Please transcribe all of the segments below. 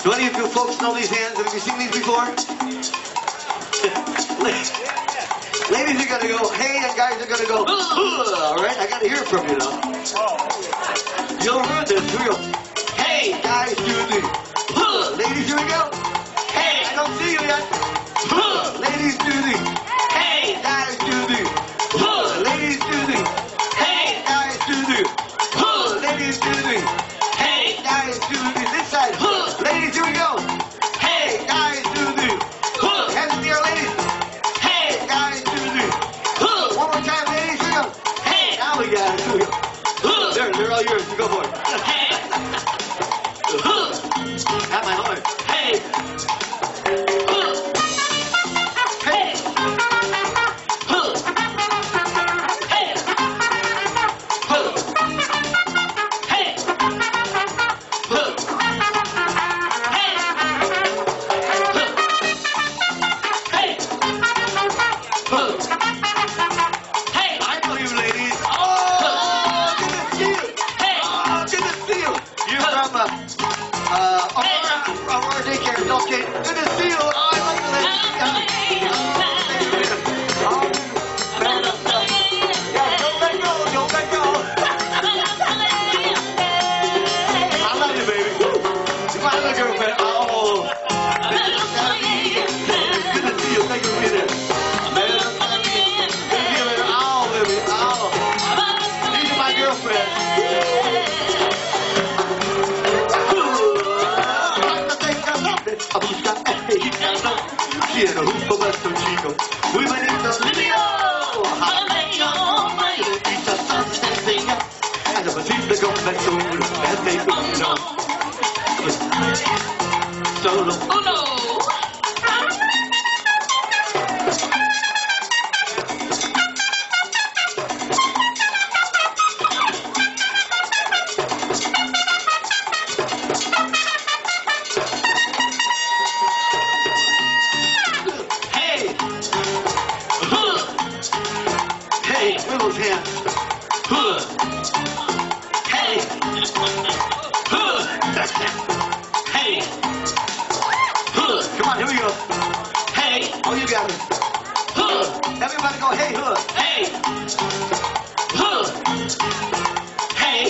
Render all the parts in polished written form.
Do any of you folks know these hands? Have you seen these before? Ladies are gonna go, hey, and guys are gonna go, all right? I gotta hear from you now. You'll ruin this. Here we go. Hey, guys, do the. Ladies, here we go. Hey, I don't see you yet. Ladies, do the. Hey, guys, do the. Ladies, do the. Hey, guys, do the. Ladies, do the. Hey, guys, do the. This side. Ladies, here we go. Hey, guys, do the. Hands in the air, ladies. Hey, guys, do the. One more time, ladies, here we go. Hey, now we got it. Here we go. They're all yours. You go for it. Hey. Have my horn. Hey. Hey. Aurora Daycare, okay. Good to see you. Oh, I like the lady. Don't let go. Don't let go. I love you, baby. You're my little girlfriend. Oh. Good to see you. Thank you for being there. Good to see you later. Oh, baby. Oh. These are my girlfriends. Quiero un poquito chico, muy bonito, Livio. Quizás te enseña, es posible convencer, es de uno. Solo uno. Hey, wiggle those hands. Hey. Hey. Come on, here we go. Hey. Oh, you got it. Everybody go, hey, Hey. Hey.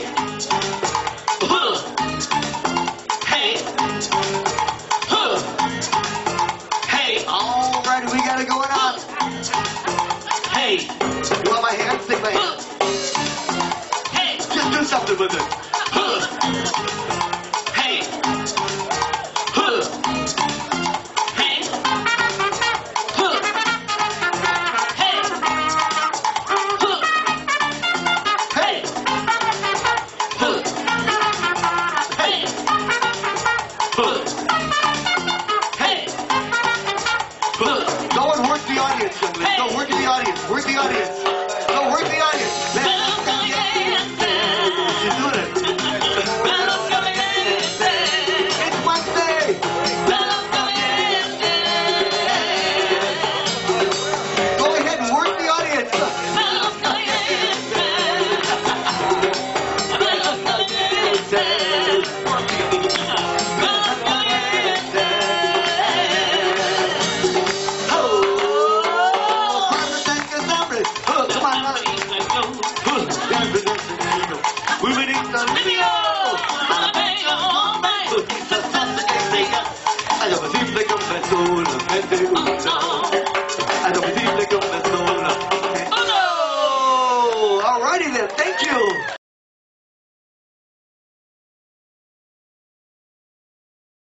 Hey. Hey. All right, we got it going on. Hey. You want my hand? Stick my hand. Hey. Just do something with it. Hey. Hey. Hey. Hey. Go and work the audience, young lady. Go work in the audience. Work the audience. Go work the audience. She's doing it. It's Wednesday. Go ahead and work the audience. Alrighty then, thank you.